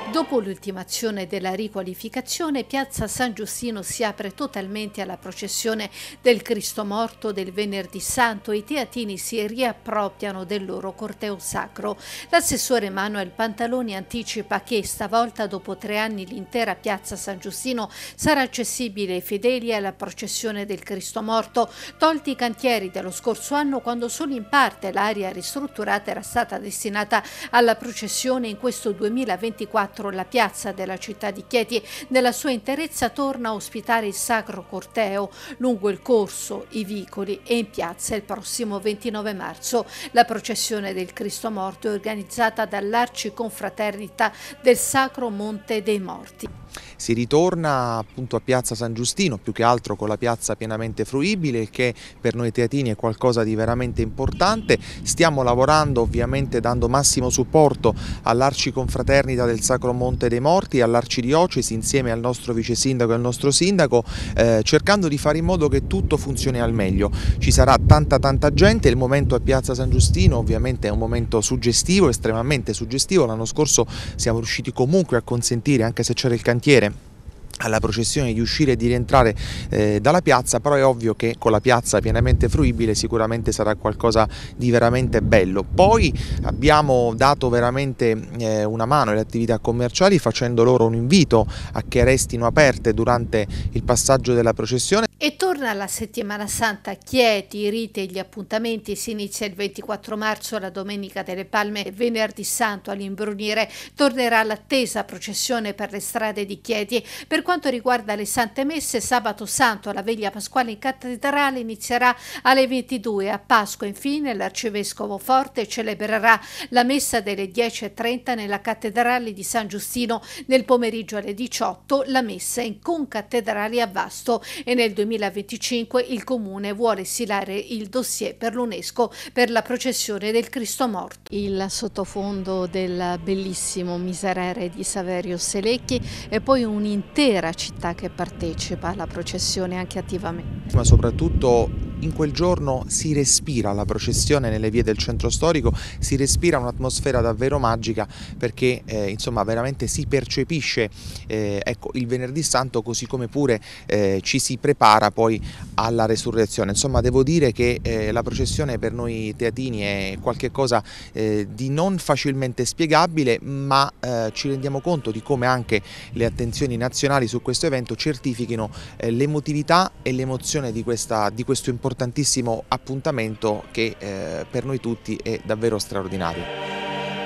Dopo l'ultimazione della riqualificazione, Piazza San Giustino si apre totalmente alla processione del Cristo Morto del Venerdì Santo e i teatini si riappropriano del loro corteo sacro. L'assessore Manuel Pantaloni anticipa che stavolta, dopo 3 anni, l'intera Piazza San Giustino sarà accessibile ai fedeli alla processione del Cristo Morto, tolti i cantieri dello scorso anno, quando solo in parte l'area ristrutturata era stata destinata alla processione. In questo 2024 la piazza della città di Chieti nella sua interezza torna a ospitare il Sacro Corteo lungo il corso, i vicoli e in piazza il prossimo 29 marzo. La processione del Cristo Morto è organizzata dall'Arciconfraternita del Sacro Monte dei Morti. Si ritorna appunto a Piazza San Giustino, più che altro con la piazza pienamente fruibile, che per noi teatini è qualcosa di veramente importante. Stiamo lavorando, ovviamente dando massimo supporto all'Arciconfraternita del Sacro Monte dei Morti, all'Arcidiocesi insieme al nostro vice sindaco e al nostro sindaco, cercando di fare in modo che tutto funzioni al meglio. Ci sarà tanta gente, il momento a Piazza San Giustino ovviamente è un momento suggestivo, estremamente suggestivo. L'anno scorso siamo riusciti comunque a consentire, anche se c'era il cantiere, alla processione di uscire e di rientrare dalla piazza, però è ovvio che con la piazza pienamente fruibile sicuramente sarà qualcosa di veramente bello. Poi abbiamo dato veramente una mano alle attività commerciali, facendo loro un invito a che restino aperte durante il passaggio della processione. E torna la settimana santa. Chieti, i riti e gli appuntamenti. Si inizia il 24 marzo, la Domenica delle Palme, e venerdì santo all'Imbrunire tornerà l'attesa processione per le strade di Chieti. Per quanto riguarda le Sante Messe, sabato santo la veglia pasquale in cattedrale inizierà alle 22. A Pasqua infine l'arcivescovo Forte celebrerà la messa delle 10:30 nella cattedrale di San Giustino. Nel pomeriggio alle 18 la messa in concattedrale a Vasto, e nel 2025 il Comune vuole silare il dossier per l'UNESCO per la processione del Cristo Morto. Il sottofondo del bellissimo Miserere di Saverio Selecchi e poi un'intera città che partecipa alla processione anche attivamente. Ma soprattutto in quel giorno si respira la processione nelle vie del centro storico, si respira un'atmosfera davvero magica, perché insomma veramente si percepisce ecco, il venerdì santo, così come pure ci si prepara poi alla resurrezione. Insomma, devo dire che la processione per noi teatini è qualcosa di non facilmente spiegabile, ma ci rendiamo conto di come anche le attenzioni nazionali su questo evento certifichino l'emotività e l'emozione di questo importantissimo appuntamento che per noi tutti è davvero straordinario.